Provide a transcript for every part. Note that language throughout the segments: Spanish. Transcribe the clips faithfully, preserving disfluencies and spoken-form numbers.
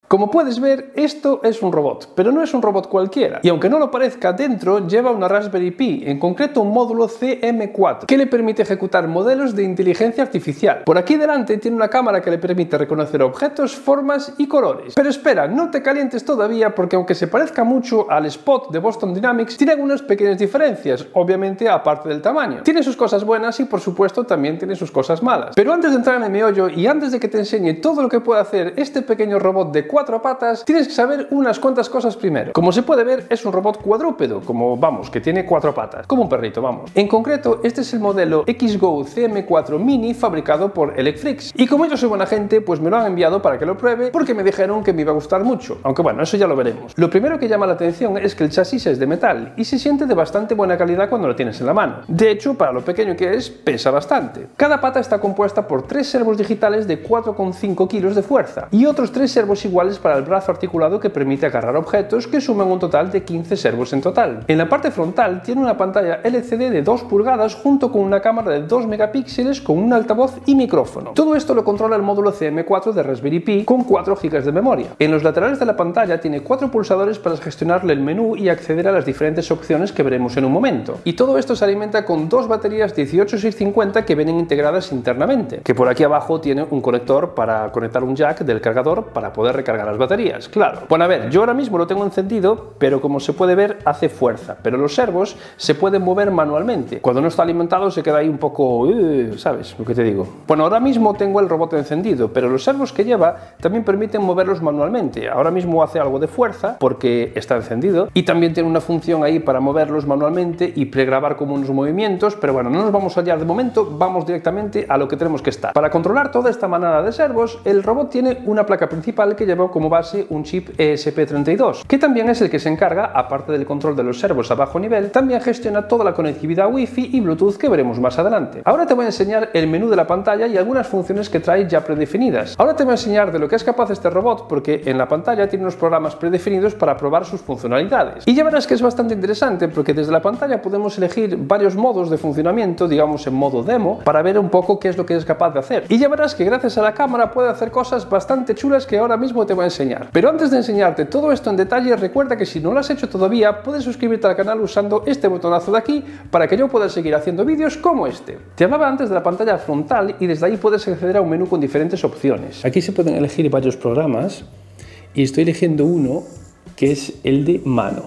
Como puedes ver, esto es un robot, pero no es un robot cualquiera. Y aunque no lo parezca, dentro lleva una Raspberry Pi, en concreto un módulo C M cuatro, que le permite ejecutar modelos de inteligencia artificial. Por aquí delante tiene una cámara que le permite reconocer objetos, formas y colores. Pero espera, no te calientes todavía, porque aunque se parezca mucho al Spot de Boston Dynamics, tiene algunas pequeñas diferencias, obviamente aparte del tamaño. Tiene sus cosas buenas y por supuesto también tiene sus cosas malas. Pero antes de entrar en el meollo y antes de que te enseñe todo lo que puede hacer este pequeño robot de cuatro patas, tienes que saber unas cuantas cosas primero. Como se puede ver, es un robot cuadrúpedo, como vamos, que tiene cuatro patas, como un perrito, vamos. En concreto, este es el modelo XGO C M cuatro Mini fabricado por Elecflix. Y como yo soy buena gente, pues me lo han enviado para que lo pruebe, porque me dijeron que me iba a gustar mucho. Aunque bueno, eso ya lo veremos. Lo primero que llama la atención es que el chasis es de metal y se siente de bastante buena calidad cuando lo tienes en la mano. De hecho, para lo pequeño que es, pesa bastante. Cada pata está compuesta por tres servos digitales de cuatro coma cinco kilos de fuerza y otros tres servos iguales para el brazo articulado que permite agarrar objetos, que suman un total de quince servos en total. En la parte frontal tiene una pantalla L C D de dos pulgadas junto con una cámara de dos megapíxeles con un altavoz y micrófono. Todo esto lo controla el módulo C M cuatro de Raspberry Pi con cuatro gigas de memoria. En los laterales de la pantalla tiene cuatro pulsadores para gestionarle el menú y acceder a las diferentes opciones que veremos en un momento. Y todo esto se alimenta con dos baterías dieciocho seiscientos cincuenta que vienen integradas internamente, que por aquí abajo tiene un conector para conectar un jack del cargador para poder recargar las baterías, claro. Bueno, a ver, yo ahora mismo lo tengo encendido, pero como se puede ver hace fuerza, pero los servos se pueden mover manualmente. Cuando no está alimentado se queda ahí un poco, uh, ¿sabes lo que te digo? Bueno, ahora mismo tengo el robot encendido, pero los servos que lleva también permiten moverlos manualmente. Ahora mismo hace algo de fuerza porque está encendido y también tiene una función ahí para moverlos manualmente y pregrabar como unos movimientos, pero bueno, no nos vamos a hallar de momento, vamos directamente a lo que tenemos que estar. Para controlar toda esta manada de servos, el robot tiene una placa principal que lleva como base un chip E S P treinta y dos, que también es el que se encarga, aparte del control de los servos a bajo nivel, también gestiona toda la conectividad Wi-Fi y Bluetooth que veremos más adelante. Ahora te voy a enseñar el menú de la pantalla y algunas funciones que trae ya predefinidas. Ahora te voy a enseñar de lo que es capaz este robot, porque en la pantalla tiene unos programas predefinidos para probar sus funcionalidades. Y ya verás que es bastante interesante, porque desde la pantalla podemos elegir varios modos de funcionamiento, digamos en modo demo, para ver un poco qué es lo que es capaz de hacer. Y ya verás que gracias a la cámara puede hacer cosas bastante chulas que ahora mismo te voy a enseñar. Pero antes de enseñarte todo esto en detalle, recuerda que si no lo has hecho todavía, puedes suscribirte al canal usando este botonazo de aquí para que yo pueda seguir haciendo vídeos como este. Te hablaba antes de la pantalla frontal y desde ahí puedes acceder a un menú con diferentes opciones. Aquí se pueden elegir varios programas y estoy eligiendo uno que es el de mano.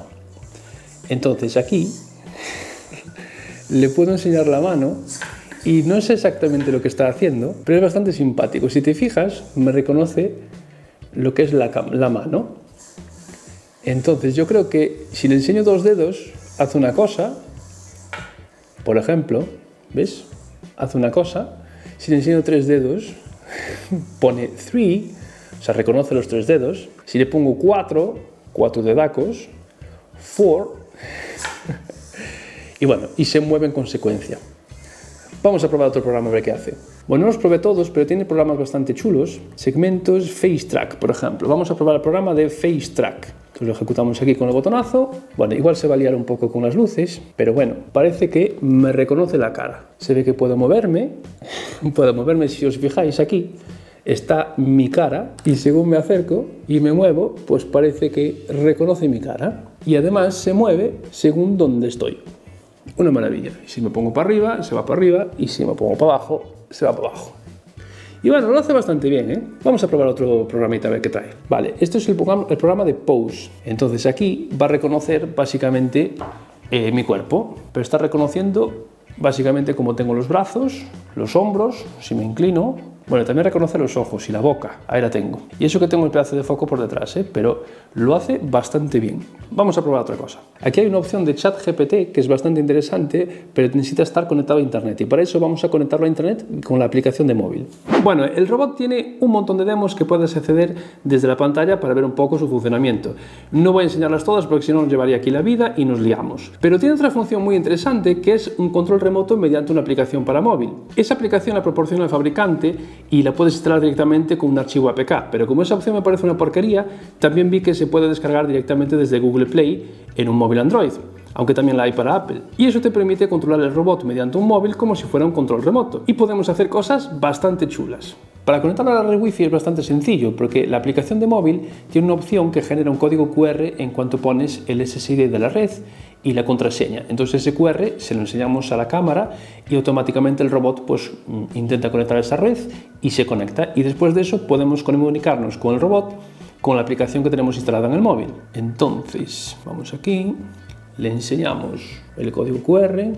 Entonces aquí le puedo enseñar la mano y no sé exactamente lo que está haciendo, pero es bastante simpático. Si te fijas, me reconoce lo que es la, la mano. Entonces yo creo que si le enseño dos dedos, hace una cosa, por ejemplo, ¿ves? Hace una cosa. Si le enseño tres dedos, pone three, o sea, reconoce los tres dedos. Si le pongo cuatro, cuatro dedacos, four, y bueno, y se mueve en consecuencia. Vamos a probar otro programa a ver qué hace. Bueno, no los probé todos, pero tiene programas bastante chulos. Segmentos, Face Track, por ejemplo. Vamos a probar el programa de Face Track. Lo ejecutamos aquí con el botonazo. Bueno, igual se va a liar un poco con las luces, pero bueno, parece que me reconoce la cara. Se ve que puedo moverme. Puedo moverme, si os fijáis aquí, está mi cara. Y según me acerco y me muevo, pues parece que reconoce mi cara. Y además se mueve según donde estoy. Una maravilla. Si me pongo para arriba, se va para arriba, y si me pongo para abajo, se va para abajo. Y bueno, lo hace bastante bien, ¿eh? Vamos a probar otro programita a ver qué trae. Vale, esto es el programa, el programa de Pose. Entonces aquí va a reconocer básicamente eh, mi cuerpo, pero está reconociendo básicamente cómo tengo los brazos, los hombros, si me inclino. Bueno, también reconoce los ojos y la boca, ahí la tengo. Y eso que tengo el pedazo de foco por detrás, ¿eh? Pero lo hace bastante bien. Vamos a probar otra cosa. Aquí hay una opción de chat G P T que es bastante interesante, pero necesita estar conectado a internet. Y para eso vamos a conectarlo a internet con la aplicación de móvil. Bueno, el robot tiene un montón de demos que puedes acceder desde la pantalla para ver un poco su funcionamiento. No voy a enseñarlas todas porque si no nos llevaría aquí la vida y nos liamos. Pero tiene otra función muy interesante que es un control remoto mediante una aplicación para móvil. Esa aplicación la proporciona el fabricante y la puedes instalar directamente con un archivo A P K, pero como esa opción me parece una porquería, también vi que se puede descargar directamente desde Google Play en un móvil Android, aunque también la hay para Apple, y eso te permite controlar el robot mediante un móvil como si fuera un control remoto, y podemos hacer cosas bastante chulas. Para conectarlo a la red Wi-Fi es bastante sencillo, porque la aplicación de móvil tiene una opción que genera un código Q R en cuanto pones el S S I D de la red y la contraseña. Entonces ese Q R se lo enseñamos a la cámara y automáticamente el robot pues intenta conectar a esa red y se conecta. Y después de eso podemos comunicarnos con el robot con la aplicación que tenemos instalada en el móvil. Entonces, vamos aquí, le enseñamos el código Q R.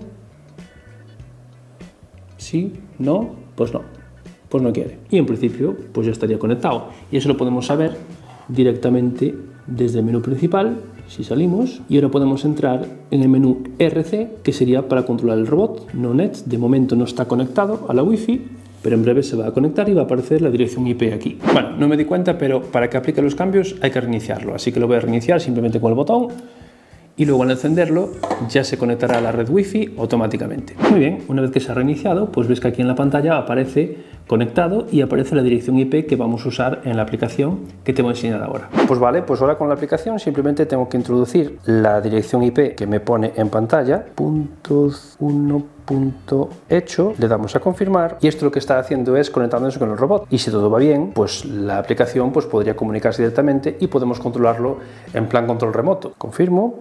¿Sí? ¿No? Pues no. Pues no quiere. Y en principio pues ya estaría conectado. Y eso lo podemos saber directamente desde el menú principal, si salimos, y ahora podemos entrar en el menú R C, que sería para controlar el robot. No net, de momento no está conectado a la Wi-Fi, pero en breve se va a conectar y va a aparecer la dirección I P aquí. Bueno, no me di cuenta, pero para que aplique los cambios hay que reiniciarlo, así que lo voy a reiniciar simplemente con el botón. Y luego al encenderlo ya se conectará a la red Wi-Fi automáticamente. Muy bien, una vez que se ha reiniciado, pues ves que aquí en la pantalla aparece conectado y aparece la dirección I P que vamos a usar en la aplicación que te voy a enseñar ahora. Pues vale, pues ahora con la aplicación simplemente tengo que introducir la dirección I P que me pone en pantalla, punto uno punto hecho, le damos a confirmar y esto lo que está haciendo es conectándose con el robot, y si todo va bien, pues la aplicación pues podría comunicarse directamente y podemos controlarlo en plan control remoto. Confirmo.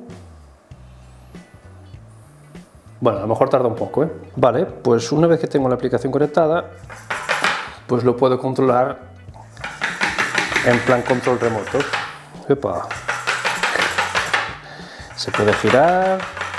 Bueno, a lo mejor tarda un poco, ¿eh? Vale, pues una vez que tengo la aplicación conectada, pues lo puedo controlar en plan control remoto. ¡Epa! Se puede girar.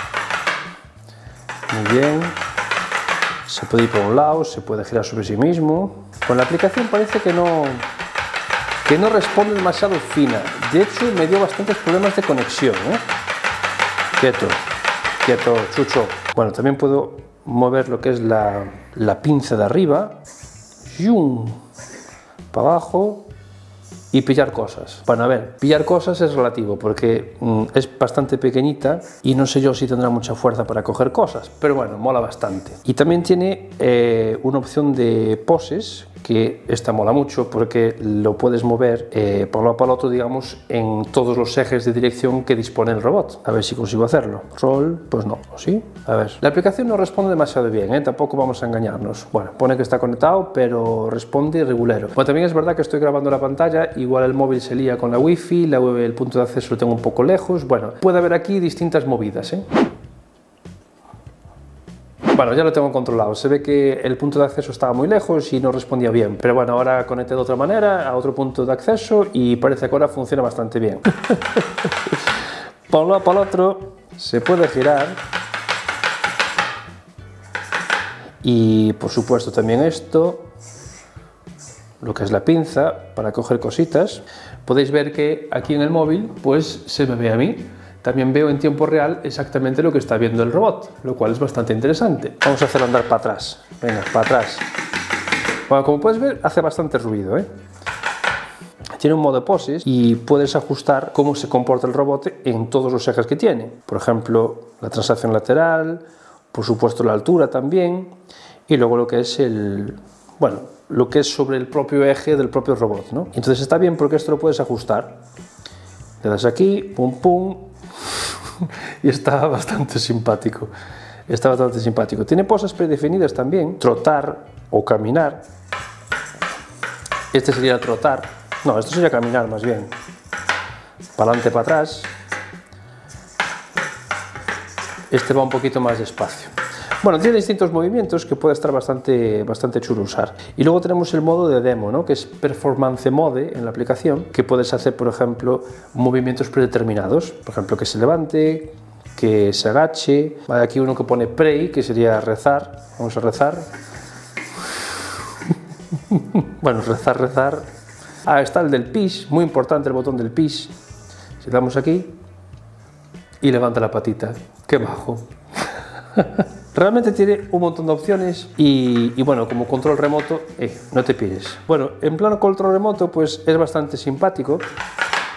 Muy bien. Se puede ir por un lado, se puede girar sobre sí mismo. Con la aplicación parece que no, que no responde demasiado fina. De hecho, me dio bastantes problemas de conexión, ¿eh? Quieto, quieto, chucho. Bueno, también puedo mover lo que es la, la pinza de arriba. ¡Yum! Para abajo. Y pillar cosas. Bueno, a ver, pillar cosas es relativo porque mmm, es bastante pequeñita y no sé yo si tendrá mucha fuerza para coger cosas, pero bueno, mola bastante. Y también tiene eh, una opción de poses, que esta mola mucho porque lo puedes mover eh, por un lado para el otro, digamos, en todos los ejes de dirección que dispone el robot. A ver si consigo hacerlo. Roll, pues no, ¿sí? A ver, la aplicación no responde demasiado bien, ¿eh? Tampoco vamos a engañarnos. Bueno, pone que está conectado, pero responde regulero. Bueno, también es verdad que estoy grabando la pantalla, igual el móvil se lía con la Wi-Fi, la, el punto de acceso lo tengo un poco lejos. Bueno, puede haber aquí distintas movidas, ¿eh? Bueno, ya lo tengo controlado. Se ve que el punto de acceso estaba muy lejos y no respondía bien. Pero bueno, ahora conecté de otra manera a otro punto de acceso y parece que ahora funciona bastante bien. Para un lado, para el otro, se puede girar. Y por supuesto también esto, lo que es la pinza para coger cositas. Podéis ver que aquí en el móvil pues se me ve a mí. También veo en tiempo real exactamente lo que está viendo el robot, lo cual es bastante interesante. Vamos a hacerlo andar para atrás. Venga, para atrás. Bueno, como puedes ver, hace bastante ruido, ¿eh? Tiene un modo poses y puedes ajustar cómo se comporta el robot en todos los ejes que tiene. Por ejemplo, la translación lateral, por supuesto la altura también, y luego lo que es el... bueno, lo que es sobre el propio eje del propio robot, ¿no? Entonces está bien porque esto lo puedes ajustar. Le das aquí, pum pum, y está bastante simpático. Está bastante simpático. Tiene poses predefinidas también, trotar o caminar. Este sería trotar. No, esto sería caminar más bien. Para adelante, para atrás. Este va un poquito más despacio. Bueno, tiene distintos movimientos que puede estar bastante, bastante chulo usar. Y luego tenemos el modo de demo, ¿no? Que es Performance Mode en la aplicación, que puedes hacer, por ejemplo, movimientos predeterminados. Por ejemplo, que se levante, que se agache. Hay aquí uno que pone Pray, que sería rezar. Vamos a rezar. Bueno, rezar, rezar. Ah, está el del Push, muy importante el botón del Push. Si le damos aquí y levanta la patita. ¡Qué bajo! Realmente tiene un montón de opciones y, y bueno, como control remoto, eh, no te pides. Bueno, en plano control remoto pues es bastante simpático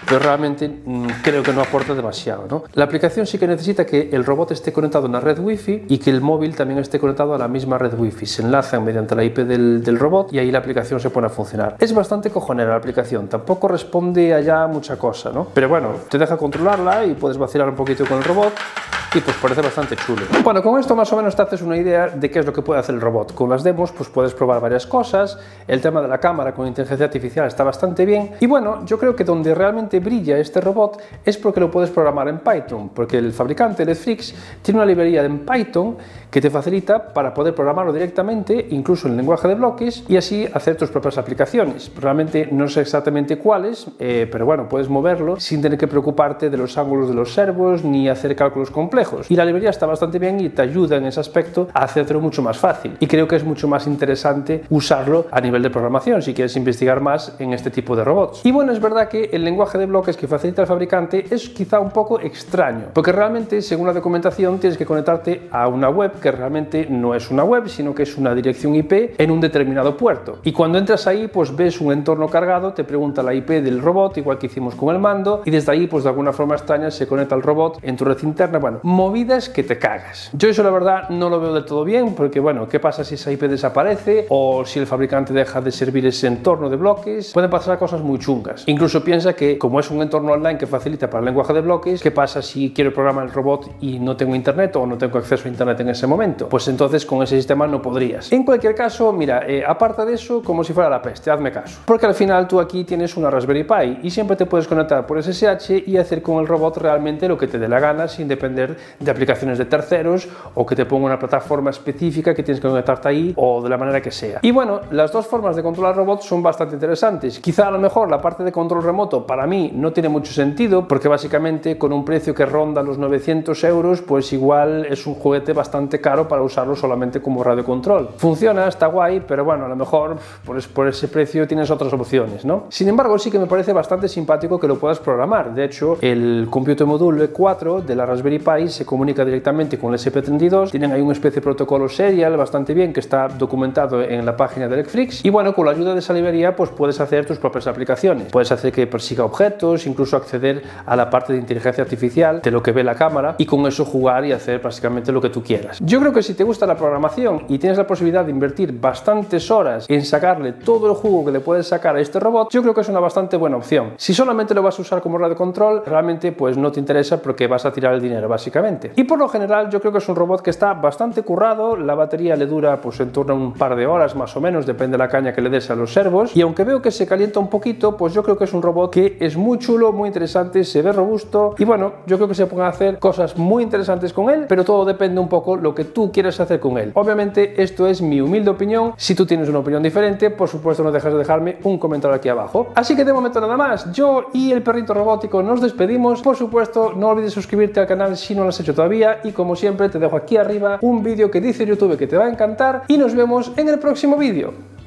pero realmente mmm, creo que no aporta demasiado, ¿no? La aplicación sí que necesita que el robot esté conectado a una red wifi y que el móvil también esté conectado a la misma red wifi. Se enlazan mediante la I P del, del robot y ahí la aplicación se pone a funcionar. Es bastante cojonera la aplicación, tampoco responde allá mucha cosa, ¿no? Pero bueno, te deja controlarla y puedes vacilar un poquito con el robot. Y pues parece bastante chulo. Bueno, con esto más o menos te haces una idea de qué es lo que puede hacer el robot. Con las demos pues puedes probar varias cosas, el tema de la cámara con inteligencia artificial está bastante bien y bueno, yo creo que donde realmente brilla este robot es porque lo puedes programar en Python, porque el fabricante Netflix tiene una librería en Python que te facilita para poder programarlo directamente, incluso en lenguaje de bloques, y así hacer tus propias aplicaciones. Realmente no sé exactamente cuáles, eh, pero bueno, puedes moverlo sin tener que preocuparte de los ángulos de los servos ni hacer cálculos complejos. Y la librería está bastante bien y te ayuda en ese aspecto a hacértelo mucho más fácil. Y creo que es mucho más interesante usarlo a nivel de programación si quieres investigar más en este tipo de robots. Y bueno, es verdad que el lenguaje de bloques que facilita el fabricante es quizá un poco extraño, porque realmente, según la documentación, tienes que conectarte a una web que realmente no es una web, sino que es una dirección I P en un determinado puerto. Y cuando entras ahí, pues ves un entorno cargado, te pregunta la I P del robot, igual que hicimos con el mando, y desde ahí, pues de alguna forma extraña, se conecta al robot en tu red interna. Bueno, movidas que te cagas. Yo eso la verdad no lo veo del todo bien, porque bueno, ¿qué pasa si esa I P desaparece o si el fabricante deja de servir ese entorno de bloques? Pueden pasar cosas muy chungas. Incluso piensa que como es un entorno online que facilita para el lenguaje de bloques, ¿qué pasa si quiero programar el robot y no tengo internet o no tengo acceso a internet en ese momento? Pues entonces con ese sistema no podrías. En cualquier caso, mira, eh, aparte de eso, como si fuera la peste, hazme caso. Porque al final tú aquí tienes una Raspberry Pi y siempre te puedes conectar por S S H y hacer con el robot realmente lo que te dé la gana sin depender de aplicaciones de terceros o que te ponga una plataforma específica que tienes que conectarte ahí o de la manera que sea. Y bueno, las dos formas de controlar robots son bastante interesantes. Quizá a lo mejor la parte de control remoto para mí no tiene mucho sentido porque básicamente con un precio que ronda los novecientos euros pues igual es un juguete bastante caro para usarlo solamente como radio control. Funciona, está guay, pero bueno, a lo mejor por, por ese precio tienes otras opciones, ¿no? Sin embargo, sí que me parece bastante simpático que lo puedas programar. De hecho, el Compute Module cuatro de la Raspberry Pi se comunica directamente con el S P treinta y dos, tienen ahí una especie de protocolo serial bastante bien que está documentado en la página de Netflix y bueno, con la ayuda de esa librería pues puedes hacer tus propias aplicaciones, puedes hacer que persiga objetos, incluso acceder a la parte de inteligencia artificial de lo que ve la cámara y con eso jugar y hacer básicamente lo que tú quieras. Yo creo que si te gusta la programación y tienes la posibilidad de invertir bastantes horas en sacarle todo el jugo que le puedes sacar a este robot, yo creo que es una bastante buena opción. Si solamente lo vas a usar como radio control, realmente pues no te interesa porque vas a tirar el dinero básicamente. Y por lo general yo creo que es un robot que está bastante currado, la batería le dura pues en torno a un par de horas más o menos, depende de la caña que le des a los servos, y aunque veo que se calienta un poquito, pues yo creo que es un robot que es muy chulo, muy interesante, se ve robusto y bueno, yo creo que se pueden hacer cosas muy interesantes con él, pero todo depende un poco lo que tú quieres hacer con él. Obviamente esto es mi humilde opinión, si tú tienes una opinión diferente, por supuesto no dejes de dejarme un comentario aquí abajo. Así que de momento nada más, yo y el perrito robótico nos despedimos, por supuesto no olvides suscribirte al canal si no lo has hecho todavía y como siempre te dejo aquí arriba un vídeo que dice YouTube que te va a encantar y nos vemos en el próximo vídeo.